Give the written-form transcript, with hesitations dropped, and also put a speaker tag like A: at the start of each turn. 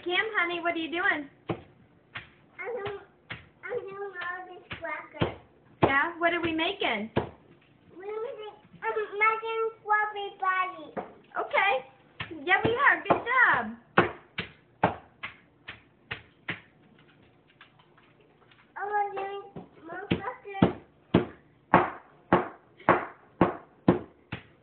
A: Kim, honey, what are you doing?
B: I'm doing all this crackers.
A: Yeah? What are we making?
B: I'm making fluffy body.
A: Okay. Yeah, we